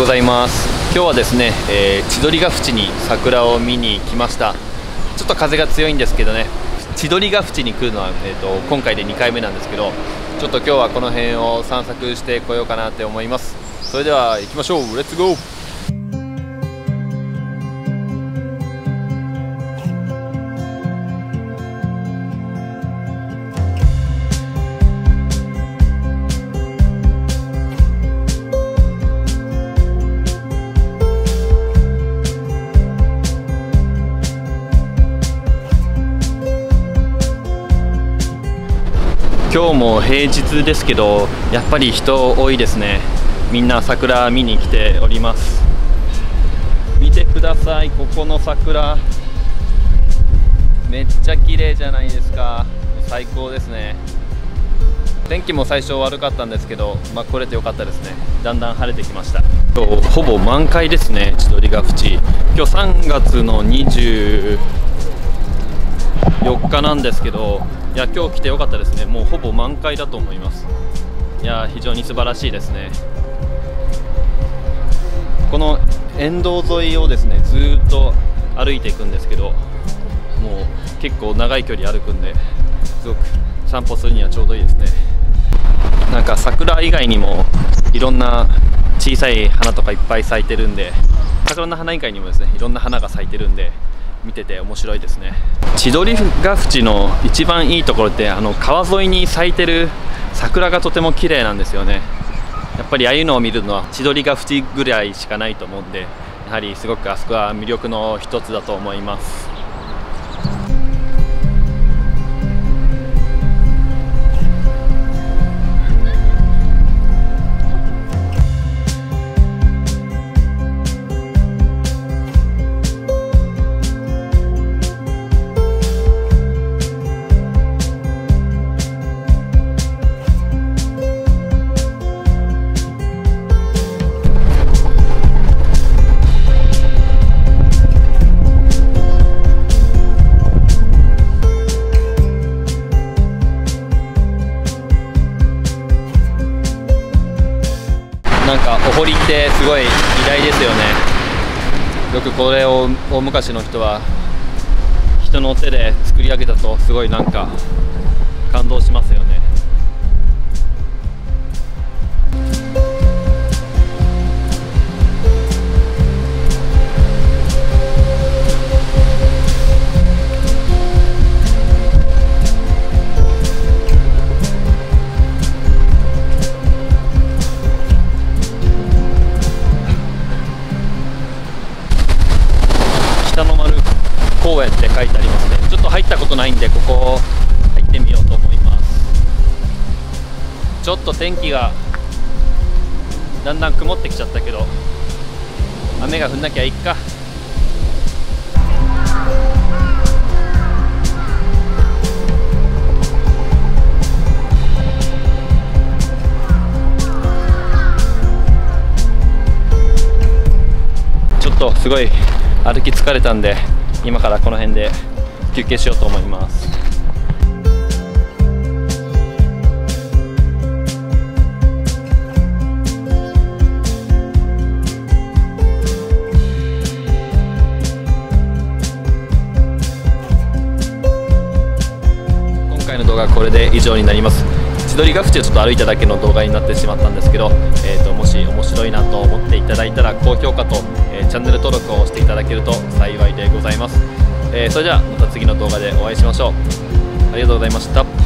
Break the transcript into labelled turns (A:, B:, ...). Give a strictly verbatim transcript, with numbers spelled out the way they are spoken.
A: ございます。今日はですね、えー、千鳥ヶ淵に桜を見に来ました。ちょっと風が強いんですけどね、千鳥ヶ淵に来るのは、えー、と今回でにかいめなんですけど、ちょっと今日はこの辺を散策してこようかなって思います。それでは行きましょう。レッツゴー。今日も平日ですけど、やっぱり人多いですね。みんな桜見に来ております。見てください、ここの桜めっちゃ綺麗じゃないですか。最高ですね。天気も最初悪かったんですけど、まあ、来れてよかったですね。だんだん晴れてきました。今日ほぼ満開ですね、千鳥ヶ淵。今日さんがつのにじゅうよっかなんですけど、いや今日来てよかったですね。もうほぼ満開だと思います。いや非常に素晴らしいですね。この沿道沿いをですねずーっと歩いていくんですけど、もう結構長い距離歩くんで、すごく散歩するにはちょうどいいですね。なんか桜以外にもいろんな小さい花とかいっぱい咲いてるんで、桜の花以外にもですねいろんな花が咲いてるんで、見てて面白いですね。千鳥ヶ淵の一番いいところって、あの川沿いに咲いてる桜がとても綺麗なんですよね。やっぱりああいうのを見るのは千鳥ヶ淵ぐらいしかないと思うんで、やはりすごくあそこは魅力の一つだと思います。なんかお堀ってすごい偉大ですよね。よくこれを大昔の人は人の手で作り上げたと、すごいなんか感動しますよね。北の丸公園って書いてありますね。ちょっと入ったことないんで、ここ入ってみようと思います。ちょっと天気がだんだん曇ってきちゃったけど、雨が降んなきゃいいか。ちょっとすごい歩き疲れたんで、今からこの辺で休憩しようと思います。今回の動画はこれで以上になります。千鳥ヶ淵をちょっと歩いただけの動画になってしまったんですけど、えー、ともし面白いなと思っていただいたら高評価と、えー、チャンネル登録を押していただけると幸いでございます。えー、それではまた次の動画でお会いしましょう。ありがとうございました。